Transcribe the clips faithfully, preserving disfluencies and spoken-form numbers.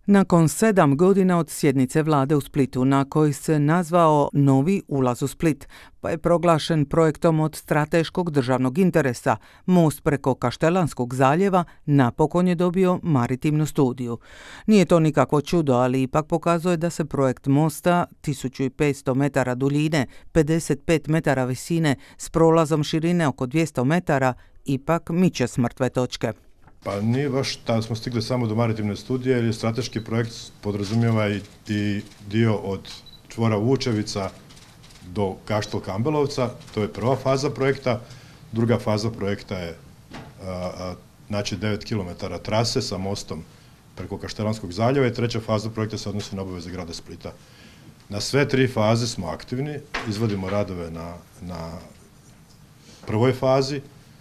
Nakon sedam godina od sjednice vlade u Splitu, na koji se nazvao Novi ulaz u Split, pa je proglašen projektom od strateškog državnog interesa, most preko Kaštelanskog zaljeva napokon je dobio maritimnu studiju. Nije to nikakvo čudo, ali ipak pokazuje da se projekt mosta tisuću petsto metara duljine, pedeset pet metara visine, s prolazom širine oko dvjesto metara, ipak miče s mrtve točke. Pa nije baš da smo stigli samo do maritimne studije, jer je strateški projekt podrazumijeva i, i dio od čvora Vučevica do Kaštel Kambelovca. To je prva faza projekta. Druga faza projekta je a, a, znači devet kilometara trase sa mostom preko Kaštelanskog zaljeva i treća faza projekta se odnosi na obaveze grada Splita. Na sve tri faze smo aktivni, izvodimo radove na, na prvoj fazi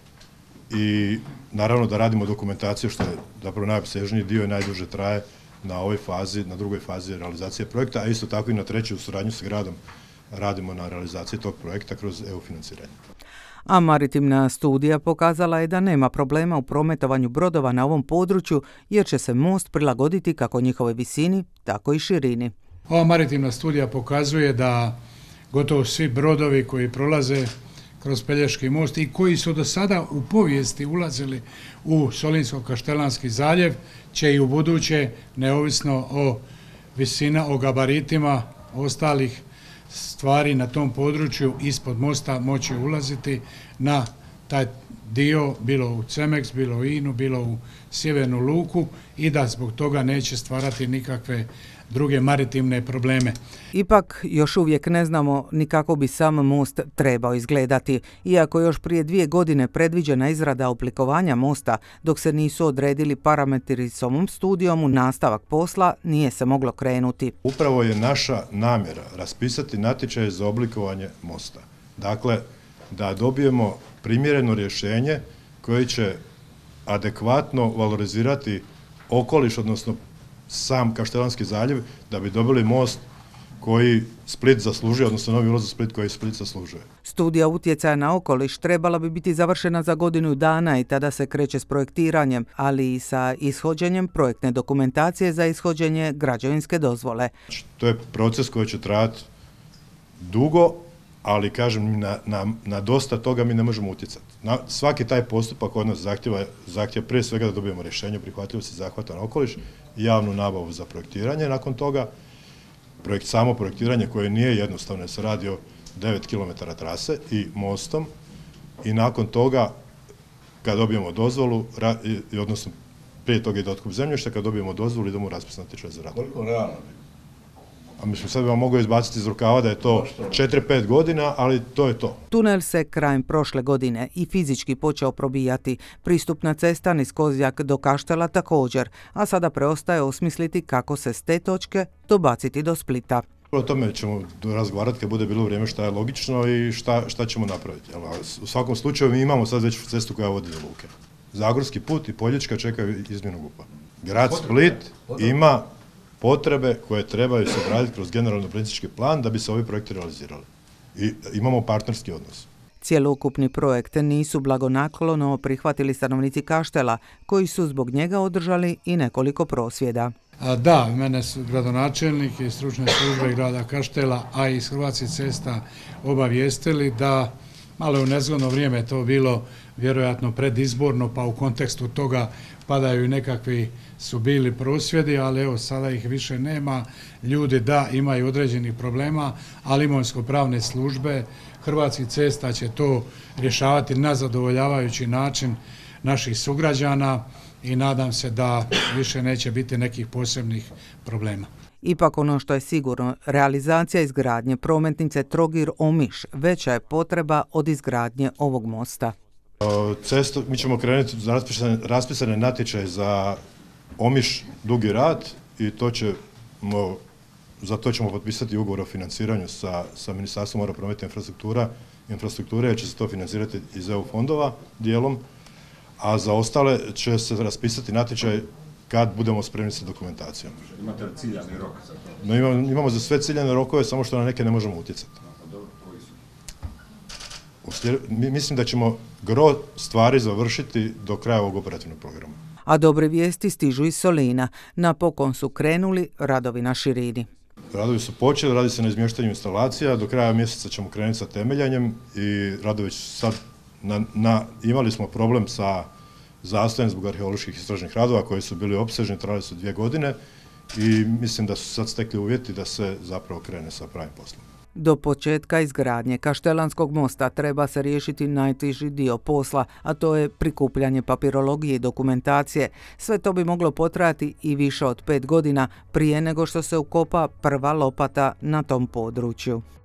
i naravno da radimo dokumentaciju, što je zapravo najopsežniji dio i najduže traje na ovoj fazi, na drugoj fazi realizacije projekta, a isto tako i na trećoj u suradnju sa gradom radimo na realizaciji tog projekta kroz E U financiranje. A maritimna studija pokazala je da nema problema u prometovanju brodova na ovom području, jer će se most prilagoditi kako njihovoj visini, tako i širini. Ova maritimna studija pokazuje da gotovo svi brodovi koji prolaze kroz Pelješki most i koji su do sada u povijesti ulazili u Solinsko-Kaštelanski zaljev, će i u buduće, neovisno o visina, o gabaritima ostalih stvari na tom području ispod mosta moći ulaziti na taj dio, bilo u Cemeks, bilo u Inu, bilo u Sjevernu luku, i da zbog toga neće stvarati nikakve druge maritimne probleme. Ipak, još uvijek ne znamo ni kako bi sam most trebao izgledati, iako još prije dvije godine predviđena izrada oblikovanja mosta, dok se nisu odredili parametri s ovom studijom u nastavak posla, nije se moglo krenuti. Upravo je naša namjera raspisati natječaj za oblikovanje mosta. Dakle, da dobijemo primjereno rješenje koje će adekvatno valorizirati okoliš, odnosno sam Kaštelanski zaljev, da bi dobili most koji Split zaslužuje, odnosno novi ulaz u Split koji Split zaslužuje. Studija utjecaja na okoliš trebala bi biti završena za godinu dana i tada se kreće s projektiranjem, ali i sa ishođenjem projektne dokumentacije za ishođenje građevinske dozvole. To je proces koji će trajati dugo, ali kažem, na, na, na dosta toga mi ne možemo utjecati. Na svaki taj postupak od nas zahtjeva, zahtjeva prije svega da dobijemo rješenje o prihvatljivosti zahvata na okoliš, javnu nabavu za projektiranje, nakon toga projekt, samo projektiranje koje nije jednostavno, se radi o devet kilometara trase i mostom, i nakon toga kad dobijemo dozvolu, ra, i, odnosno prije toga ide otkup zemljišta, kad dobijemo dozvolu idemo u raspis natječaja za rad. Koliko realno? A mislim, sad bi vam mogao izbaciti iz rukava da je to četiri pet godina, ali to je to. Tunel se krajem prošle godine i fizički počeo probijati. Pristupna cesta niz Kozjak do Kaštela također, a sada preostaje osmisliti kako se s te točke dobaciti do Splita. O tome ćemo razgovarati kad bude bilo vrijeme šta je logično i šta, šta ćemo napraviti. U svakom slučaju mi imamo sad već cestu koja vodi do luke. Zagorski put i Poljička čekaju izmjenu G U P-a. Grad Split ima potrebe koje trebaju se odraditi kroz generalno urbanistički plan da bi se ovi projekti realizirali. I imamo partnerski odnos. Cjelokupni projekt nisu blagonaklono prihvatili stanovnici Kaštela, koji su zbog njega održali i nekoliko prosvjeda. A da, mene su gradonačelnik i stručne službe grada Kaštela, a i iz Hrvatskih cesta obavijestili da malo je u nezgodno vrijeme to bilo vjerojatno predizborno, pa u kontekstu toga padaju i nekakvi su bili prosvjedi, ali evo sada ih više nema. Ljudi da imaju određenih problema, ali imovinsko-pravne službe Hrvatskih cesta će to rješavati na zadovoljavajući način naših sugrađana i nadam se da više neće biti nekih posebnih problema. Ipak ono što je sigurno, realizacija izgradnje prometnice Trogir-Omiš veća je potreba od izgradnje ovog mosta. Cestu, mi ćemo krenuti za raspisane, raspisane natječaje za Omiš Dugi Rat i to ćemo, za to ćemo potpisati ugovor o financiranju sa, sa Ministarstvom mora, prometa i infrastruktura, infrastrukture, jer će se to financirati iz E U fondova dijelom, a za ostale će se raspisati natječaj kad budemo spremni sa dokumentacijom. Imate li ciljani rok za to? No, imamo, imamo za sve ciljane rokove, samo što na neke ne možemo utjecati. Mislim da ćemo gro stvari završiti do kraja ovog operativnog programa. a dobre vijesti stižu iz Solina. Napokon su krenuli radovi na širini. Radovi su počeli, radi se na izmještanju instalacija, do kraja mjeseca ćemo krenuti sa temeljanjem i radovi sad, na, na, imali smo problem sa zastojem zbog arheoloških istražnih radova koji su bili opsežni, trajali su dvije godine i mislim da su sad stekli uvjeti da se zapravo krene sa pravim poslom. Do početka izgradnje Kaštelanskog mosta treba se riješiti najteži dio posla, a to je prikupljanje papirologije i dokumentacije. Sve to bi moglo potrajati i više od pet godina prije nego što se ukopa prva lopata na tom području.